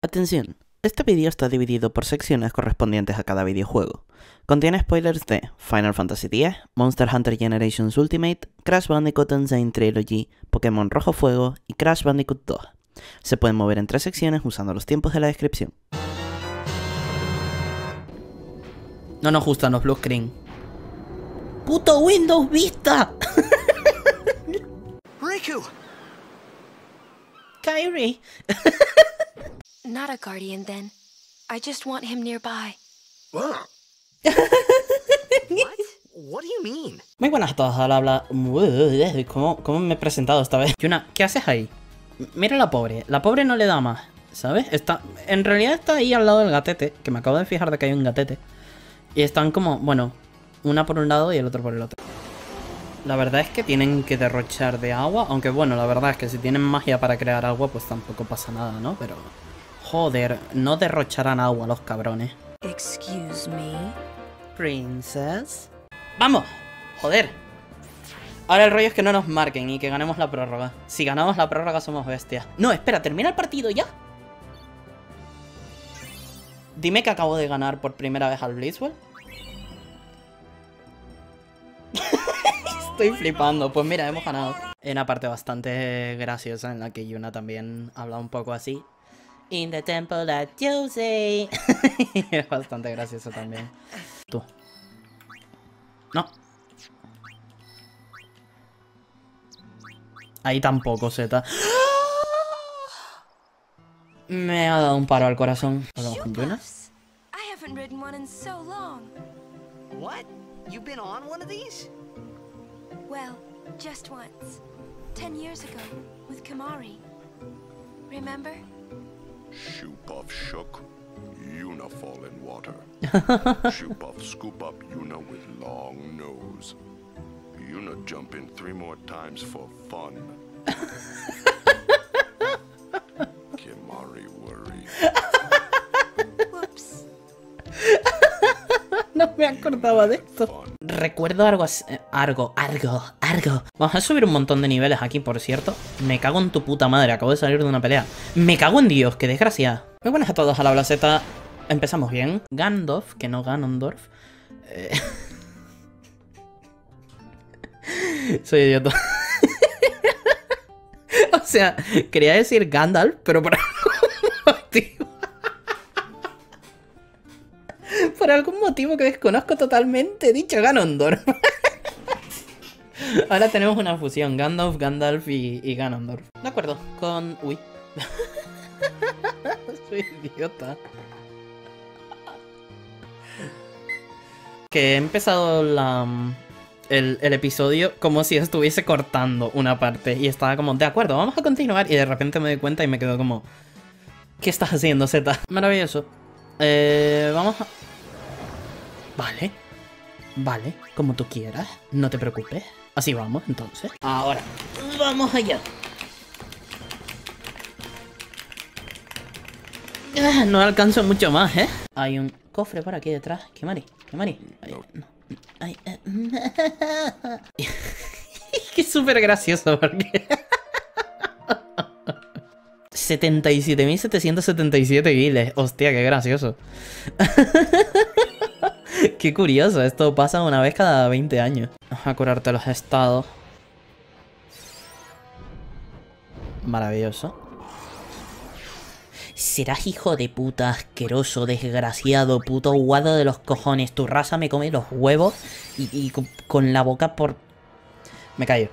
Atención, este vídeo está dividido por secciones correspondientes a cada videojuego. Contiene spoilers de Final Fantasy X, Monster Hunter Generations Ultimate, Crash Bandicoot Insane Trilogy, Pokémon Rojo Fuego y Crash Bandicoot 2. Se pueden mover entre secciones usando los tiempos de la descripción. No nos gustan los blue screen. ¡Puto Windows Vista! Riku! Kairi. Not a guardian, then. I just want him nearby. What? What do you mean? Muy buenas a todos, habla. ¿Cómo me he presentado esta vez? Yuna, ¿qué haces ahí? Mira la pobre no le da más, ¿sabes? En realidad está ahí al lado del gatete, que me acabo de fijar de que hay un gatete. Y están como, bueno, una por un lado y el otro por el otro. La verdad es que tienen que derrochar de agua, aunque bueno, la verdad es que si tienen magia para crear agua, pues tampoco pasa nada, ¿no? Pero... joder, no derrocharán agua los cabrones. Excuse me? Princess. ¡Vamos! ¡Joder! Ahora el rollo es que no nos marquen y que ganemos la prórroga. Si ganamos la prórroga somos bestias. No, espera, ¿termina el partido ya? Dime que acabo de ganar por primera vez al Blitzball. Estoy flipando. Pues mira, hemos ganado. En una parte bastante graciosa en la que Yuna también habla un poco así. In the temple that you say. Es bastante gracioso también. Tú. No. Ahí tampoco, Zeta. Me ha dado un paro al corazón. ¿Hablamos con Yuna? I haven't ridden one in so long. What? You've been on one of these? Well, just once. 10 years ago, with Kamari. Remember? Shoop-Off shook, Yuna fall in water. Shoop-Off scoop up Yuna with long nose. Yuna jump in 3 more times for fun. Kimari worry. Whoops. No me acordaba de esto. Recuerdo algo así. Algo. Vamos a subir un montón de niveles aquí, por cierto. Me cago en tu puta madre, acabo de salir de una pelea. Me cago en Dios, qué desgracia. Muy buenas a todos, a la Blaseta. Empezamos bien. Gandalf, que no Ganondorf. Soy idiota. O sea, quería decir Gandalf, pero por algún motivo. Por algún motivo que desconozco totalmente, he dicho Ganondorf. Ahora tenemos una fusión, Gandalf y Ganondorf. De acuerdo, con... uy. Soy idiota. Que he empezado el episodio como si estuviese cortando una parte. Y estaba como, de acuerdo, vamos a continuar. Y de repente me doy cuenta y me quedo como... ¿qué estás haciendo, Zeta? Maravilloso. Vamos a... Vale, como tú quieras, no te preocupes. Así vamos, entonces. Ahora, vamos allá. No alcanzo mucho más, ¿eh? Hay un cofre por aquí detrás. Kimari. No. Ay, que es súper gracioso porque... 77.777 guiles. Hostia, qué gracioso. Qué curioso, esto pasa una vez cada 20 años. Vamos a curarte los estados. Maravilloso. Serás hijo de puta, asqueroso, desgraciado, puto guado de los cojones. Tu raza me come los huevos y con la boca por... Me callo.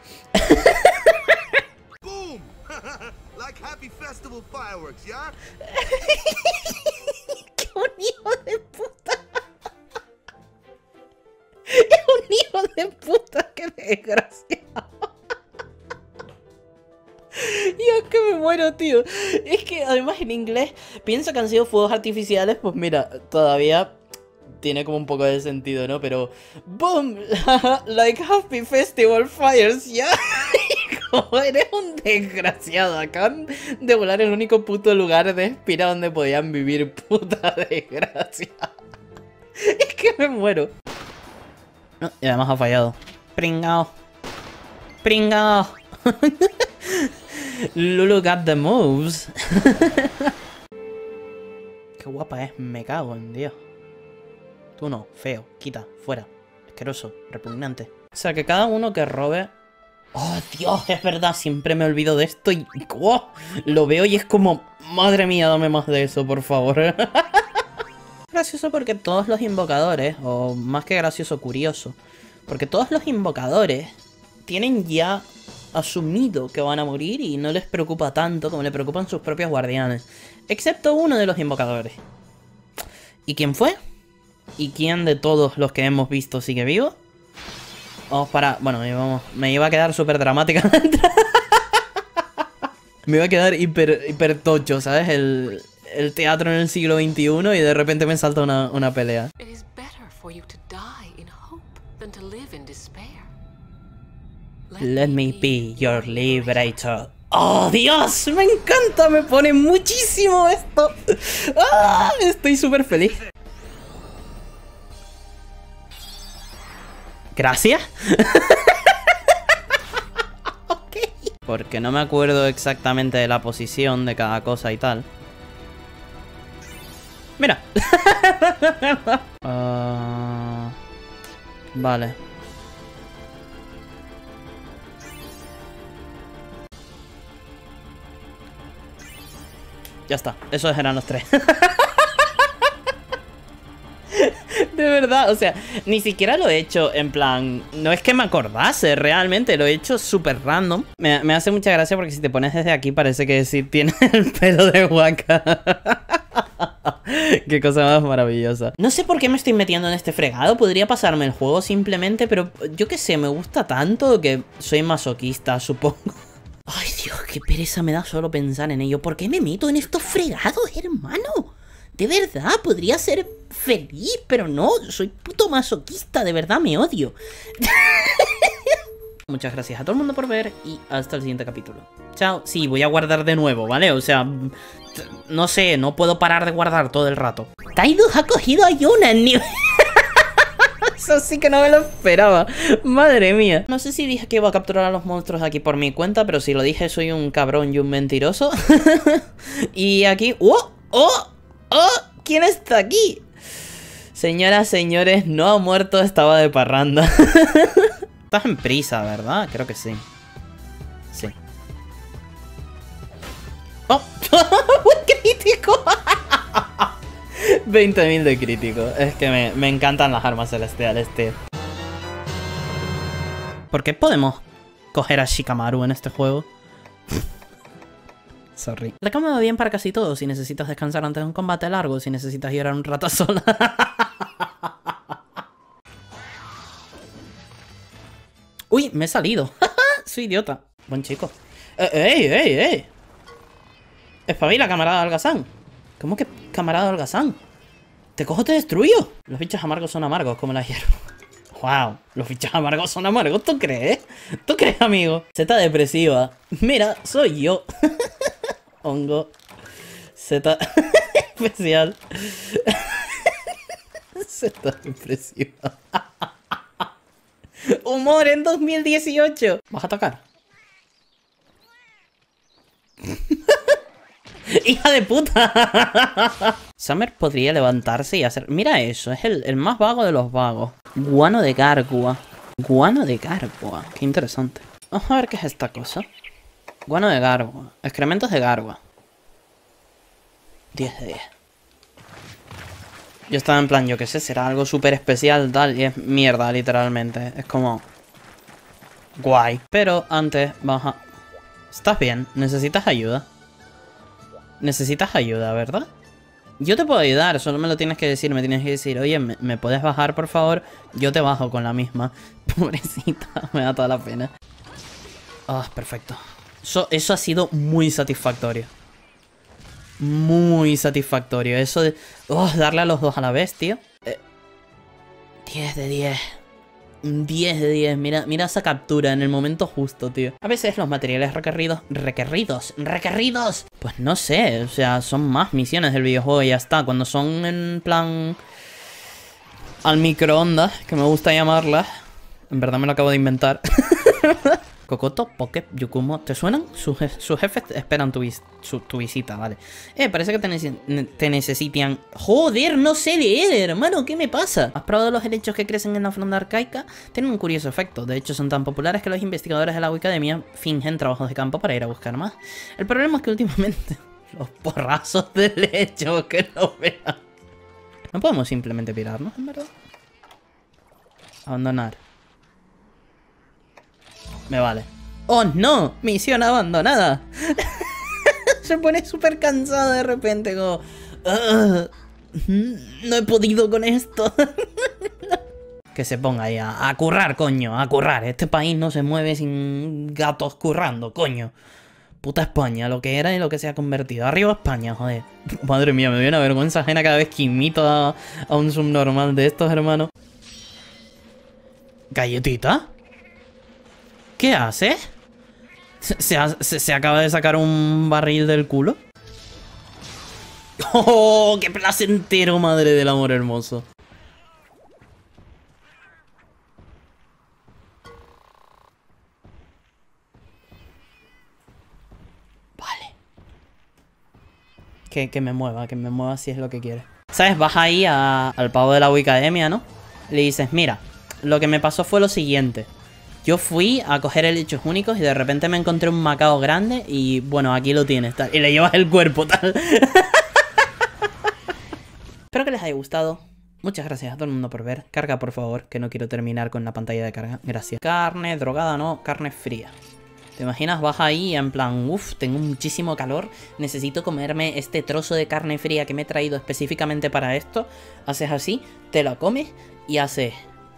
Boom! Like happy festival fireworks, yeah? ¡Qué un hijo de puta! ¡Es un hijo de puta! ¡Qué desgraciado! Yo es que me muero, tío. Es que además en inglés pienso que han sido fuegos artificiales. Pues mira, todavía tiene como un poco de sentido, ¿no? Pero ¡boom! Like happy festival fires, ¿ya? Como eres un desgraciado. Acaban de volar el único puto lugar de Espira donde podían vivir. Puta desgracia. Es que me muero. No, y además ha fallado. Pringao. Lulu got the moves. Qué guapa es, me cago en Dios. Tú no, feo, quita, fuera. Asqueroso, repugnante. O sea, que cada uno que robe... ¡Oh, Dios! Es verdad, siempre me olvido de esto y... ¡Oh! Lo veo y es como... ¡Madre mía, dame más de eso, por favor! Gracioso porque todos los invocadores, o más que gracioso, curioso, porque todos los invocadores tienen ya asumido que van a morir y no les preocupa tanto como le preocupan sus propios guardianes. Excepto uno de los invocadores. ¿Y quién fue? ¿Y quién de todos los que hemos visto sigue vivo? Vamos para... Bueno, me iba a quedar súper dramática. Me iba a quedar hiper tocho, ¿sabes? El teatro en el siglo XXI y de repente me salta una pelea. It is better for you to die in hope than to live in despair. Let me be your liberator. ¡Oh, Dios! ¡Me encanta! Me pone muchísimo esto. ¡Ah! Estoy súper feliz. ¿Gracias? Ok. Porque no me acuerdo exactamente de la posición de cada cosa y tal. Mira. Vale. Ya está. Esos eran los tres. De verdad, o sea, ni siquiera lo he hecho en plan... No es que me acordase, realmente lo he hecho súper random. Me hace mucha gracia porque si te pones desde aquí parece que sí tiene el pelo de Waka. Qué cosa más maravillosa. No sé por qué me estoy metiendo en este fregado. Podría pasarme el juego simplemente, pero yo qué sé, me gusta tanto que soy masoquista, supongo. Ay, Dios, qué pereza me da solo pensar en ello. ¿Por qué me meto en estos fregados, hermano? De verdad, podría ser feliz, pero no, soy puto masoquista, de verdad me odio. Muchas gracias a todo el mundo por ver y hasta el siguiente capítulo. Chao. Sí, voy a guardar de nuevo, ¿vale? O sea, no sé, no puedo parar de guardar todo el rato. Tidus ha cogido a Yuna en nivel... Eso sí que no me lo esperaba. Madre mía. No sé si dije que iba a capturar a los monstruos aquí por mi cuenta, pero si lo dije soy un cabrón y un mentiroso. Y aquí... ¡Oh! ¡Oh! ¡Oh! ¿Quién está aquí? Señoras, señores, no ha muerto, estaba de parranda. Estás en prisa, ¿verdad? Creo que sí. Sí. ¡Oh! ¡Crítico! 20.000 de crítico. Es que me encantan las armas celestiales, tío. ¿Por qué podemos coger a Shikamaru en este juego? Sorry. La cama va bien para casi todo. Si necesitas descansar antes de un combate largo, si necesitas llorar un rato sola. Uy, me he salido. Soy idiota. Buen chico. ¡Ey, ey, ey! Espabila, camarada Holgazán. ¿Cómo que camarada Holgazán? Te cojo, te destruyo. Los bichos amargos son amargos como la hierba. Wow, los bichos amargos son amargos. ¿Tú crees? ¿Tú crees, amigo? Z depresiva. Mira, soy yo. Hongo. Z especial. Z depresiva. Humor en 2018. ¿Vas a tocar? ¡Hija de puta! Summer podría levantarse y hacer... Mira eso, es el más vago de los vagos. Guano de Gargua. Guano de Gargua. Qué interesante. Vamos a ver qué es esta cosa. Guano de Gargua. Excrementos de Gargua. 10 de 10. Yo estaba en plan, yo qué sé, será algo súper especial tal. Y es mierda, literalmente. Es como... guay. Pero antes, vamos a... ¿Estás bien? ¿Necesitas ayuda? Necesitas ayuda, ¿verdad? Yo te puedo ayudar, solo me lo tienes que decir. Me tienes que decir, oye, ¿me puedes bajar, por favor? Yo te bajo con la misma. Pobrecita, me da toda la pena. Ah, perfecto. Eso ha sido muy satisfactorio. Muy satisfactorio. Eso de... darle a los dos a la vez, tío. 10 de 10. 10 de 10, mira esa captura en el momento justo, tío. A veces los materiales requeridos. Pues no sé, o sea, son más misiones del videojuego y ya está. Cuando son en plan... al microondas, que me gusta llamarlas. En verdad me lo acabo de inventar. Kokoto, Poke, Yukumo, ¿te suenan? Sus jefes esperan tu visita, vale. Parece que te necesitan. Joder, no sé leer, hermano, ¿qué me pasa? ¿Has probado los helechos que crecen en la fronda arcaica? Tienen un curioso efecto, de hecho son tan populares que los investigadores de la Wikidemia fingen trabajos de campo para ir a buscar más. El problema es que últimamente los porrazos de helecho que no vean. No podemos simplemente pirarnos, en verdad. Abandonar. Me vale. ¡Oh, no! ¡Misión abandonada! Se pone súper cansado de repente, como... no he podido con esto. Que se ponga ahí a currar, coño, a currar. Este país no se mueve sin gatos currando, coño. Puta España, lo que era y lo que se ha convertido. Arriba España, joder. Madre mía, me doy una vergüenza ajena cada vez que imito a un subnormal de estos, hermano. ¿Galletita? ¿Qué hace? ¿Se acaba de sacar un barril del culo? ¡Oh, qué placentero, madre del amor hermoso! Vale. Que me mueva si es lo que quiere. ¿Sabes? Vas ahí al pavo de la Wikidemia, ¿no? Le dices, mira, lo que me pasó fue lo siguiente. Yo fui a coger helechos únicos y de repente me encontré un Macao grande y bueno, aquí lo tienes, tal. Y le llevas el cuerpo, tal. Espero que les haya gustado. Muchas gracias a todo el mundo por ver. Carga, por favor, que no quiero terminar con la pantalla de carga. Gracias. Carne drogada, no, carne fría. ¿Te imaginas? Vas ahí en plan, uff, tengo muchísimo calor, necesito comerme este trozo de carne fría que me he traído específicamente para esto. Haces así, te lo comes y haces...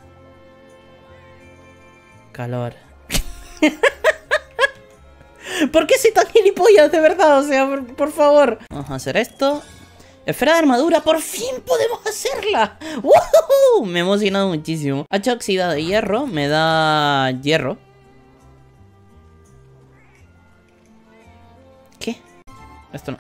calor. ¿Por qué soy tan gilipollas, de verdad? O sea, por favor. Vamos a hacer esto. Esfera de armadura, por fin podemos hacerla. ¡Woohoo! Me he emocionado muchísimo. Hacha oxidada de hierro me da hierro. ¿Qué? Esto no.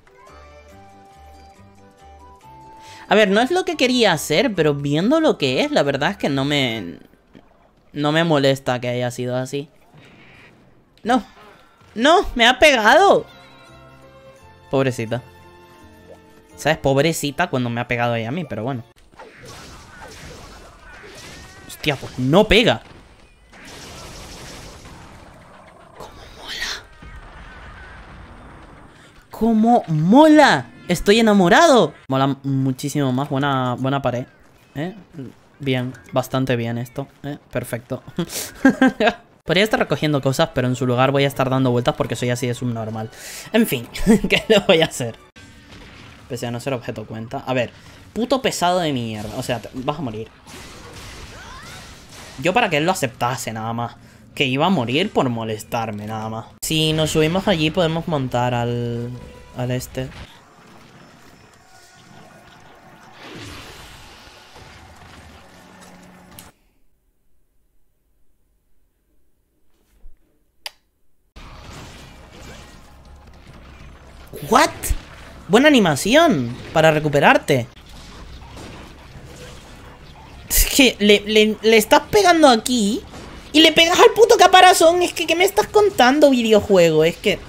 A ver, no es lo que quería hacer, pero viendo lo que es, la verdad es que no me molesta que haya sido así. No. No, me ha pegado. Pobrecita. ¿Sabes? Pobrecita cuando me ha pegado ella a mí, pero bueno. Hostia, pues no pega. ¡Cómo mola! ¡Estoy enamorado! Mola muchísimo más. Buena pared. Bien, bastante bien esto. Perfecto. Podría estar recogiendo cosas, pero en su lugar voy a estar dando vueltas porque soy así de subnormal. En fin, ¿qué le voy a hacer? Pese a no ser objeto cuenta. A ver, puto pesado de mierda. O sea, vas a morir. Yo para que él lo aceptase nada más. Que iba a morir por molestarme nada más. Si nos subimos allí podemos montar al este. ¿What? Buena animación para recuperarte. Es que le estás pegando aquí y le pegas al puto caparazón. Es que ¿qué me estás contando, videojuego? Es que...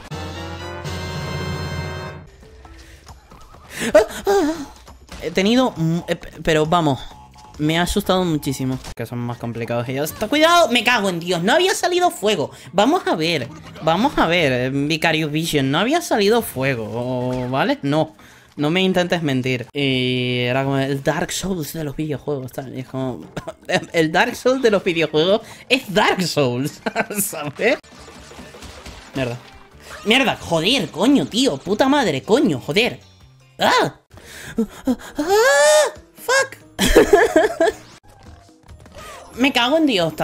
He tenido... pero vamos, me ha asustado muchísimo. Que son más complicados ellos. ¡Cuidado! ¡Me cago en Dios! No había salido fuego. Vamos a ver, Vicarious Vision. No había salido fuego, ¿vale? No me intentes mentir. Y era como el Dark Souls de los videojuegos, tal. Y es como... el Dark Souls de los videojuegos es Dark Souls, ¿sabes? Mierda. ¡Mierda! ¡Joder, coño, tío! ¡Puta madre, coño! ¡Joder! ¡Ah! ¡Ah! ¡Fuck! Me cago en Dios.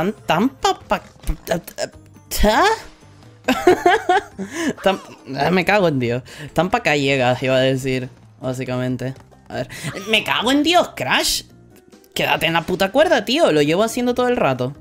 Me cago en Dios. Tan pa' callegas, iba a decir. Básicamente. A ver. Me cago en Dios, Crash. Quédate en la puta cuerda, tío. Lo llevo haciendo todo el rato.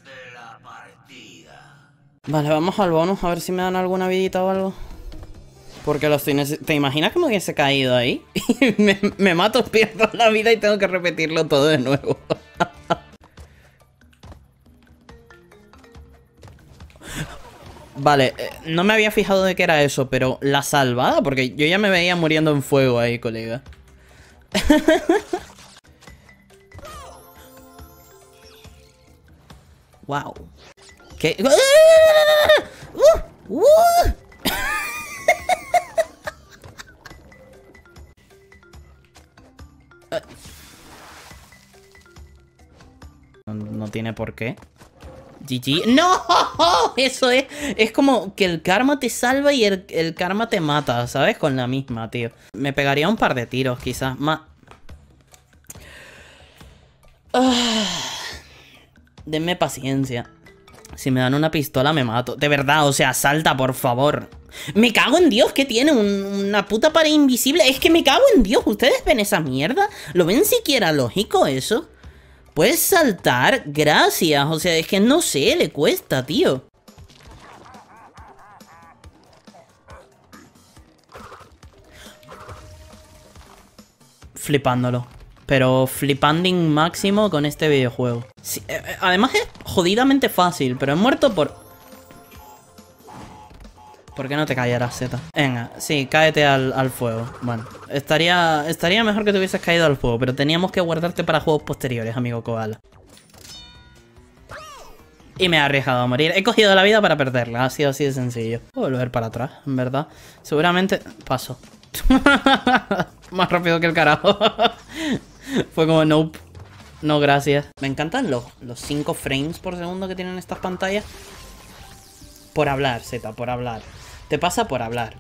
Vale, vamos al bonus, a ver si me dan alguna vidita o algo. Porque ¿te imaginas que me hubiese caído ahí? me mato, pierdo la vida y tengo que repetirlo todo de nuevo. Vale, no me había fijado de qué era eso, pero la salvada, porque yo ya me veía muriendo en fuego ahí, colega. Wow. ¿Qué? No tiene por qué. GG. ¡No! Eso es como que el karma te salva y el karma te mata, ¿sabes? Con la misma, tío. Me pegaría un par de tiros, quizás. Denme paciencia. Si me dan una pistola me mato. De verdad, o sea, salta, por favor. Me cago en Dios, que tiene una puta pared invisible. Es que me cago en Dios. ¿Ustedes ven esa mierda? ¿Lo ven siquiera lógico eso? ¿Puedes saltar? Gracias. O sea, es que no sé, le cuesta, tío. Flipándolo. Pero flipanding máximo con este videojuego. Sí, además es jodidamente fácil, pero he muerto por... ¿Por qué no te caerás, Z? Venga, sí, cáete al fuego. Bueno, estaría mejor que te hubieses caído al fuego, pero teníamos que guardarte para juegos posteriores, amigo Koala. Y me he arriesgado a morir. He cogido la vida para perderla, ha sido así de sencillo. Puedo volver para atrás, en verdad. Seguramente... Paso. Más rápido que el carajo. Fue como nope. No, gracias. Me encantan los 5 frames por segundo que tienen estas pantallas. Por hablar, Z, por hablar. Te pasa por hablar.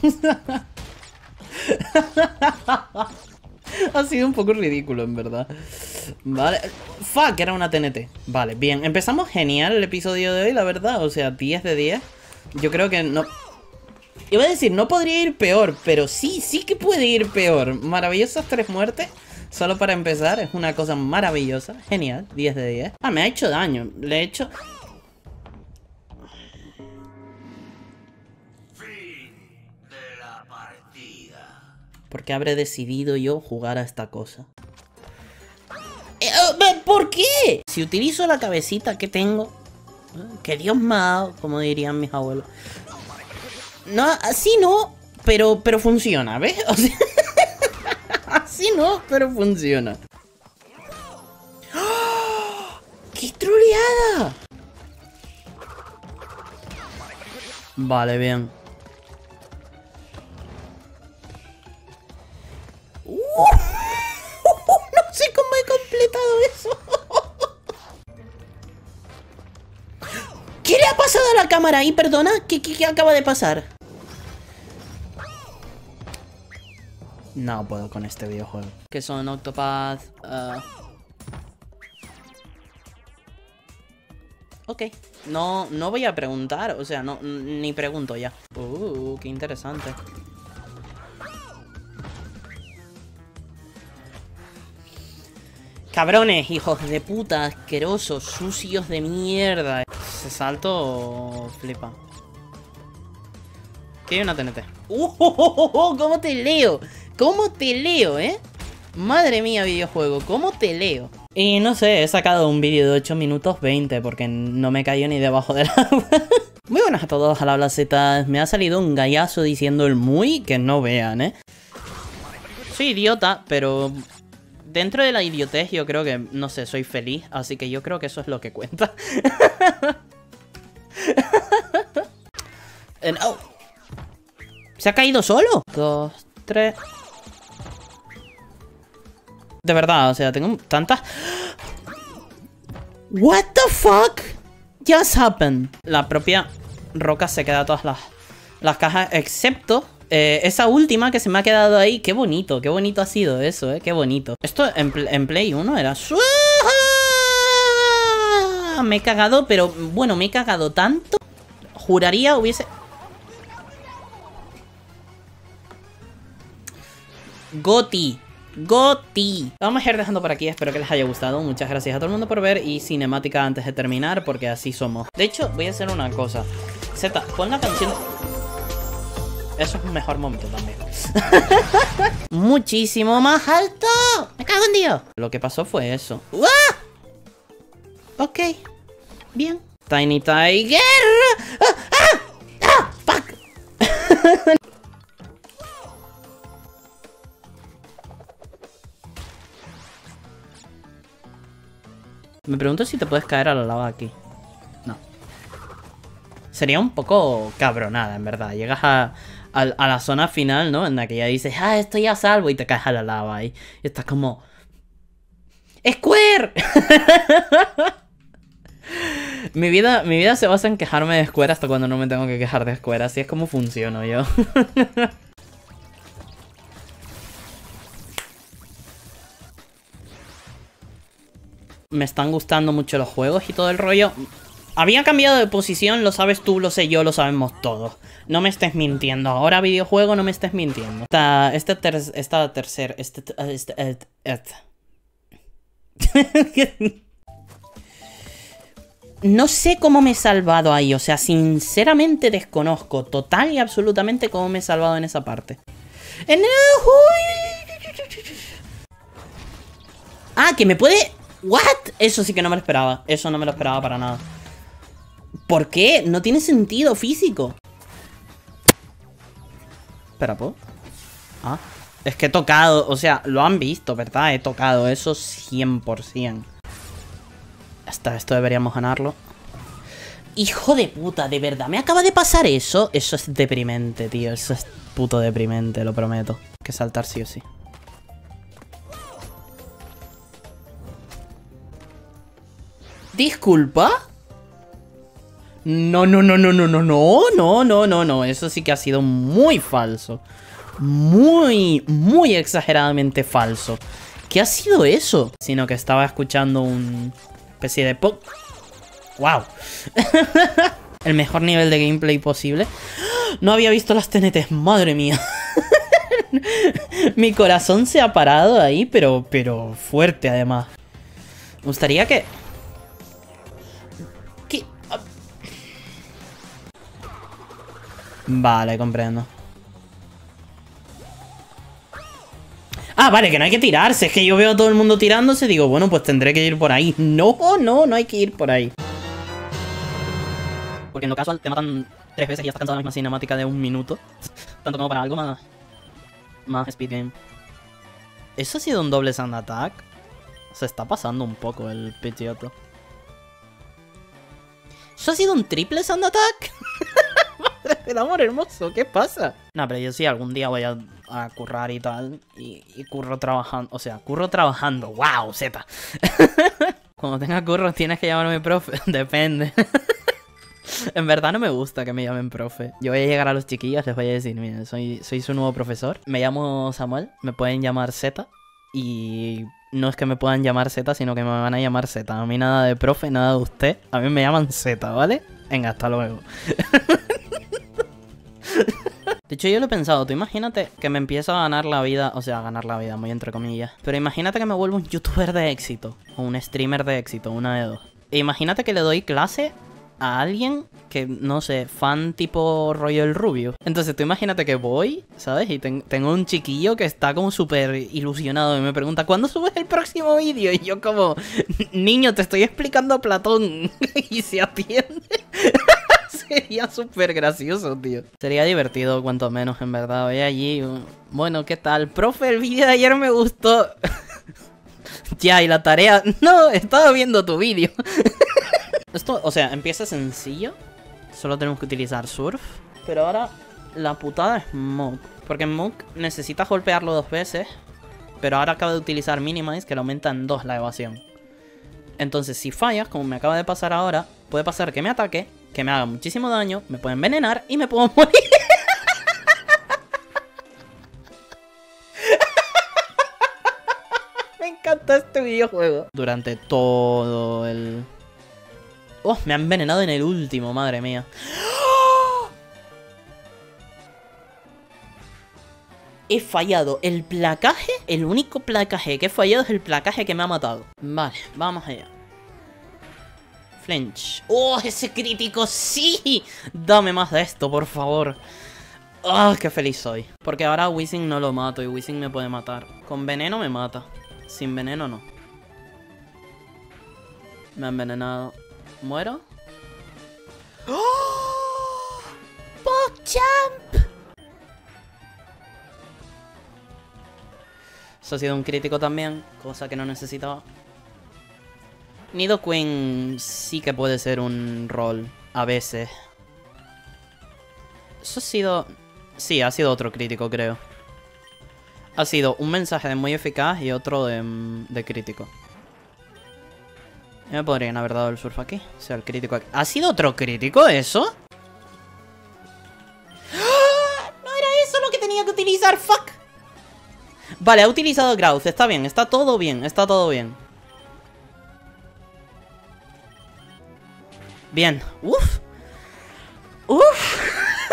Ha sido un poco ridículo, en verdad. Vale. Fuck, era una TNT. Vale, bien. Empezamos genial el episodio de hoy, la verdad. O sea, 10 de 10. Yo creo que no... Iba a decir, no podría ir peor, pero sí que puede ir peor. Maravillosas 3 muertes. Solo para empezar, es una cosa maravillosa. Genial, 10 de 10. Ah, me ha hecho daño. Le he hecho... ¿Por qué habré decidido yo jugar a esta cosa? ¿Por qué? Si utilizo la cabecita que tengo, que Dios me ha dado, como dirían mis abuelos. No, así no, pero funciona, ¿ves? O sea, así no, pero funciona. ¡Oh! ¡Qué troleada! Vale, bien. No sé cómo he completado eso. ¿Qué le ha pasado a la cámara ahí? Perdona, ¿qué acaba de pasar? No puedo con este videojuego. ¿Qué son Octopath? Ok. No voy a preguntar. O sea, no, ni pregunto ya. Qué interesante. Cabrones, hijos de puta, asquerosos, sucios de mierda. ¿Se salto o flipa? Aquí hay una TNT. ¿Cómo te leo? ¿Cómo te leo, Madre mía, videojuego, ¿cómo te leo? Y no sé, he sacado un vídeo de 8 minutos 20 porque no me cayó ni debajo del agua. Muy buenas a todos, al habla Z. Me ha salido un gallazo diciendo el muy que no vean, Soy idiota, pero... Dentro de la idiotez yo creo que, no sé, soy feliz, así que yo creo que eso es lo que cuenta. Oh. ¿Se ha caído solo? 2, 3... De verdad, o sea, tengo tantas... What the fuck just happened? La propia roca se queda todas las cajas, excepto... esa última que se me ha quedado ahí. Qué bonito ha sido eso, qué bonito. Esto en Play 1 era... Me he cagado, pero bueno, me he cagado tanto. Juraría hubiese... Goti. Vamos a ir dejando por aquí, espero que les haya gustado. Muchas gracias a todo el mundo por ver. Y cinemática antes de terminar, porque así somos. De hecho, voy a hacer una cosa. Z, pon la canción... Eso es un mejor momento también. Muchísimo más alto. Me cago en Dios. Lo que pasó fue eso. ¡Uah! Ok. Bien. Tiny Tiger. Fuck. Me pregunto si te puedes caer a la lava aquí. No. Sería un poco cabronada, en verdad. Llegas a la zona final, ¿no? En la que ya dices, ah, estoy a salvo, y te caes a la lava ahí. Y estás como... ¡Square! Mi vida se basa en quejarme de Square hasta cuando no me tengo que quejar de Square. Así es como funciono yo. Me están gustando mucho los juegos y todo el rollo. Había cambiado de posición, lo sabes tú, lo sé yo, lo sabemos todos. No me estés mintiendo. Ahora videojuego, no me estés mintiendo. No sé cómo me he salvado ahí. O sea, sinceramente desconozco total y absolutamente cómo me he salvado en esa parte. Ah, que me puede... ¿What? Eso sí que no me lo esperaba. Eso no me lo esperaba para nada. ¿Por qué? No tiene sentido físico. Espera, ¿puedo? Ah, es que he tocado. O sea, lo han visto, ¿verdad? He tocado eso 100%. Hasta esto deberíamos ganarlo. Hijo de puta, de verdad. ¿Me acaba de pasar eso? Eso es deprimente, tío. Eso es puto deprimente, lo prometo. Hay que saltar sí o sí. ¿Disculpa? No. Eso sí que ha sido muy falso. Muy exageradamente falso. ¿Qué ha sido eso? Sino que estaba escuchando un especie de pop. ¡Wow! El mejor nivel de gameplay posible. No había visto las TNTs, madre mía. Mi corazón se ha parado ahí, pero fuerte además. Me gustaría que... Vale, comprendo. Ah, vale, que no hay que tirarse. Es que yo veo a todo el mundo tirándose. Digo, bueno, pues tendré que ir por ahí. No hay que ir por ahí. Porque en lo casual te matan 3 veces y ya está cansado la misma cinemática de 1 minuto. Tanto como para algo más speed game. ¿Eso ha sido un doble sand attack? Se está pasando un poco el Pidgeotto. ¿Eso ha sido un triple sand attack? Madre del amor hermoso, ¿qué pasa? No, pero yo sí algún día voy a currar y tal. Y curro trabajando. O sea, curro trabajando. ¡Wow! Z. Cuando tenga curro tienes que llamarme profe. Depende. En verdad no me gusta que me llamen profe. Yo voy a llegar a los chiquillos, les voy a decir, miren, soy su nuevo profesor. Me llamo Samuel, me pueden llamar Z. Y no es que me puedan llamar Z, sino que me van a llamar Z. A mí nada de profe, nada de usted. A mí me llaman Z, ¿vale? Venga, hasta luego. De hecho, yo lo he pensado. Tú imagínate que me empiezo a ganar la vida. O sea, a ganar la vida, muy entre comillas. Pero imagínate que me vuelvo un youtuber de éxito. O un streamer de éxito, una de dos. E imagínate que le doy clase a alguien que, no sé, fan tipo rollo el Rubio. Entonces tú imagínate que voy, ¿sabes? Y tengo un chiquillo que está como súper ilusionado y me pregunta, ¿cuándo subes el próximo vídeo? Y yo como, niño, te estoy explicando a Platón. Y se atiende. Sería súper gracioso, tío. Sería divertido, cuanto menos, en verdad. Voy allí, bueno, ¿qué tal? Profe, el vídeo de ayer me gustó. Ya, y la tarea... No, estaba viendo tu vídeo. Esto, o sea, empieza sencillo. Solo tenemos que utilizar Surf. Pero ahora la putada es Muk. Porque Muk necesitas golpearlo 2 veces. Pero ahora acaba de utilizar Minimize, que le aumenta en 2 la evasión. Entonces, si fallas, como me acaba de pasar ahora, puede pasar que me ataque, que me haga muchísimo daño, me puede envenenar y me puedo morir. Me encanta este videojuego. Durante todo el... Oh, me han envenenado en el último, madre mía. He fallado el placaje. El único placaje que he fallado es el placaje que me ha matado. Vale, vamos allá. Flinch. ¡Oh, ese crítico! ¡Sí! Dame más de esto, por favor. ¡Ah, qué feliz soy! Porque ahora a Wizzing no lo mato y Wizzing me puede matar. Con veneno me mata. Sin veneno no. Me ha envenenado. ¿Muero? ¡Oh! ¡PogChamp! Eso ha sido un crítico también, cosa que no necesitaba. Nidoqueen sí que puede ser un rol, a veces. Eso ha sido... Sí, ha sido otro crítico, creo. Ha sido un mensaje de muy eficaz y otro de crítico. Ya me podrían haber dado el surf aquí. O sea, el crítico aquí. ¿Ha sido otro crítico eso? ¡Ah! No era eso lo que tenía que utilizar, fuck. Vale, ha utilizado Growth, está bien, está todo bien, está todo bien. Bien, uff. Uff.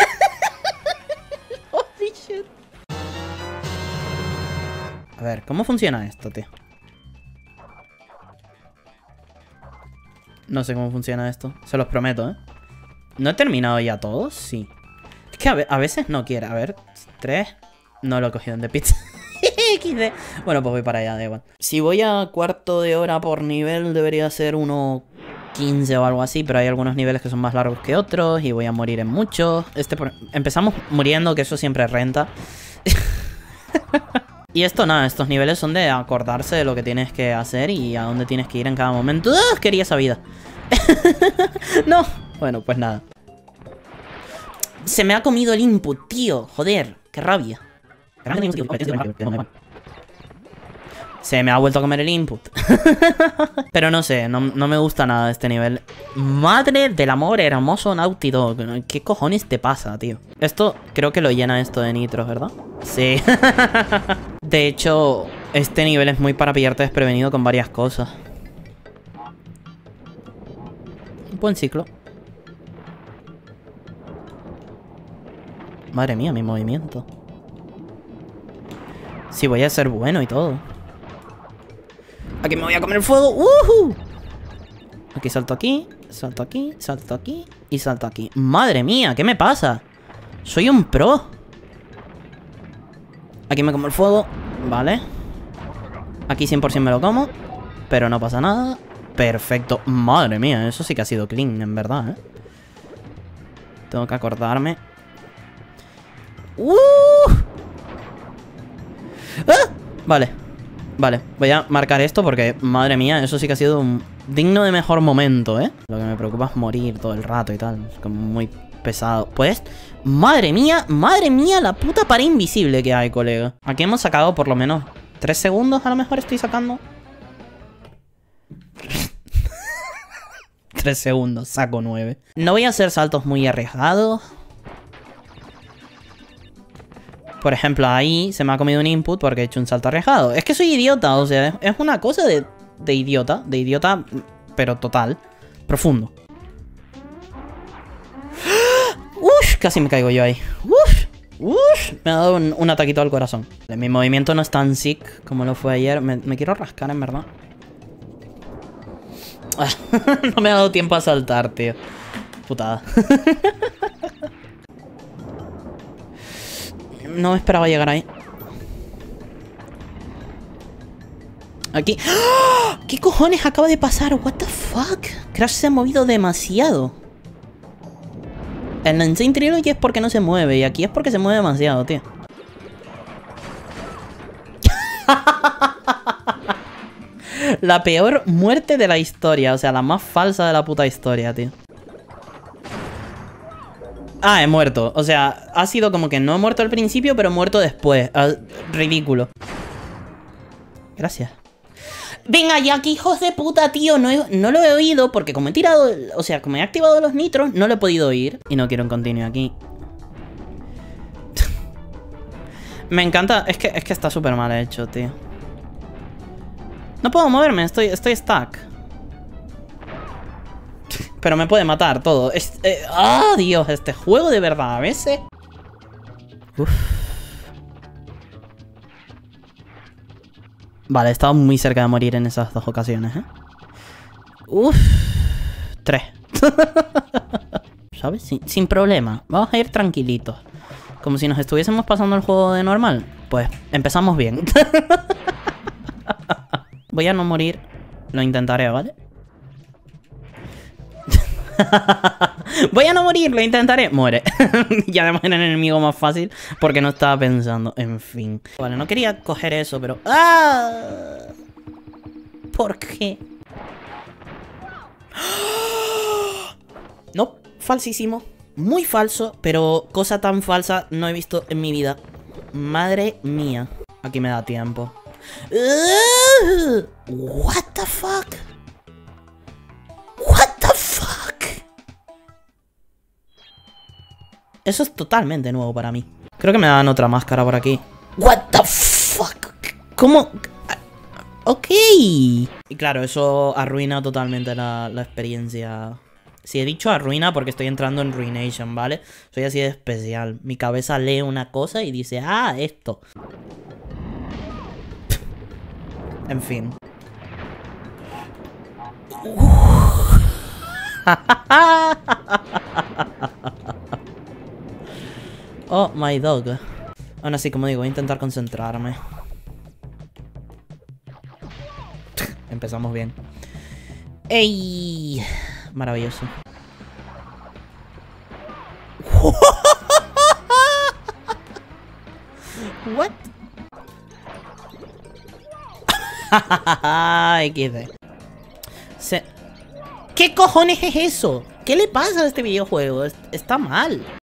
Holy shit. A ver, ¿cómo funciona esto, tío? No sé cómo funciona esto, se los prometo, ¿eh? ¿No he terminado ya todos? Sí. Es que a veces no quiere, a ver, 3. No lo he cogido en The Pizza. XD. Bueno, pues voy para allá, da igual. Si voy a cuarto de hora por nivel, debería ser 1:15 o algo así, pero hay algunos niveles que son más largos que otros y voy a morir en muchos. Empezamos muriendo, que eso siempre renta. Y esto nada, estos niveles son de acordarse de lo que tienes que hacer y a dónde tienes que ir en cada momento. ¡Ah! Quería esa vida. No. Bueno, pues nada. Se me ha comido el input, tío. Joder, qué rabia. Se me ha vuelto a comer el input. Pero no sé, no me gusta nada este nivel. Madre del amor hermoso Naughty Dog. ¿Qué cojones te pasa, tío? Esto, creo que lo llena esto de nitros, ¿verdad? Sí. De hecho, este nivel es muy para pillarte desprevenido con varias cosas. Un buen ciclo. Madre mía, mi movimiento. Sí, voy a ser bueno y todo. Aquí me voy a comer el fuego. Aquí salto aquí, salto aquí, salto aquí y salto aquí. Madre mía, ¿qué me pasa? Soy un pro. Aquí me como el fuego. Vale. Aquí 100% me lo como. Pero no pasa nada. Perfecto. Madre mía, eso sí que ha sido clean, en verdad, ¿eh? Tengo que acordarme. ¡Ah! Vale. Vale, voy a marcar esto porque, madre mía, eso sí que ha sido un digno de mejor momento, ¿eh? Lo que me preocupa es morir todo el rato y tal. Es como muy pesado. Pues, madre mía, la puta pared invisible que hay, colega. Aquí hemos sacado por lo menos 3 segundos, a lo mejor estoy sacando. 3 segundos, saco 9. No voy a hacer saltos muy arriesgados. Por ejemplo, ahí se me ha comido un input porque he hecho un salto arriesgado. Es que soy idiota, o sea, es una cosa de idiota, pero total, profundo. ¡Ush! Casi me caigo yo ahí. ¡Ush! ¡Ush! Me ha dado un ataquito al corazón. Mi movimiento no es tan sick como lo fue ayer. Me quiero rascar, en verdad. No me ha dado tiempo a saltar, tío. Putada. No me esperaba llegar ahí. Aquí. ¡Oh! ¿Qué cojones acaba de pasar? What the fuck? Crash se ha movido demasiado. En la Insane Trilogy es porque no se mueve. Y aquí es porque se mueve demasiado, tío. La peor muerte de la historia. O sea, la más falsa de la puta historia, tío. Ah, he muerto. O sea, ha sido como que no he muerto al principio, pero he muerto después. Ridículo. Gracias. Venga ya, que hijos de puta, tío. No lo he oído porque como he tirado... O sea, como he activado los nitros, no lo he podido oír. Y no quiero un continuo aquí. Me encanta. Es que está súper mal hecho, tío. No puedo moverme. Estoy stuck. Pero me puede matar todo. ¡Ah, Dios! Este juego de verdad a veces. Uf. Vale, he estado muy cerca de morir en esas 2 ocasiones, ¿eh? Uf. 3. ¿Sabes? Sin problema. Vamos a ir tranquilitos. Como si nos estuviésemos pasando el juego de normal. Pues empezamos bien. Voy a no morir. Lo intentaré, ¿vale? Voy a no morir, lo intentaré. Muere. Y además era el enemigo más fácil porque no estaba pensando. En fin. Vale, no quería coger eso, pero... ¡Ah! ¿Por qué? No, falsísimo. Muy falso, pero cosa tan falsa no he visto en mi vida. Madre mía. Aquí me da tiempo. What the fuck? What the fuck? Eso es totalmente nuevo para mí. Creo que me dan otra máscara por aquí. What the fuck? ¿Cómo? Ok. Y claro, eso arruina totalmente la experiencia. Si he dicho arruina porque estoy entrando en Ruination, ¿vale? Soy así de especial. Mi cabeza lee una cosa y dice, ah, esto. En fin. Oh, my dog. Aún así, como digo, voy a intentar concentrarme. Empezamos bien. ¡Ey! Maravilloso. What? XD. ¿Qué cojones es eso? ¿Qué le pasa a este videojuego? Está mal.